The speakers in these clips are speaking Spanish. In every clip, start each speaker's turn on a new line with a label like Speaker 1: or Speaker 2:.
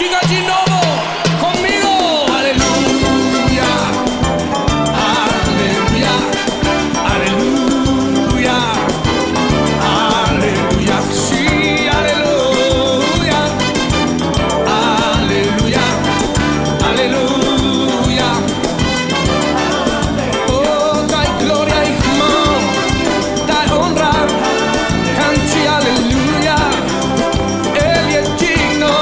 Speaker 1: Chicachinovo, conmigo. Aleluya, aleluya, aleluya, aleluya, sí, aleluya, aleluya, aleluya. Oh, dai gloria y honor, dai honra, canti aleluya. Él es digno.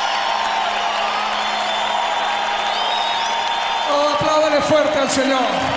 Speaker 1: Apláudale fuerte al Señor.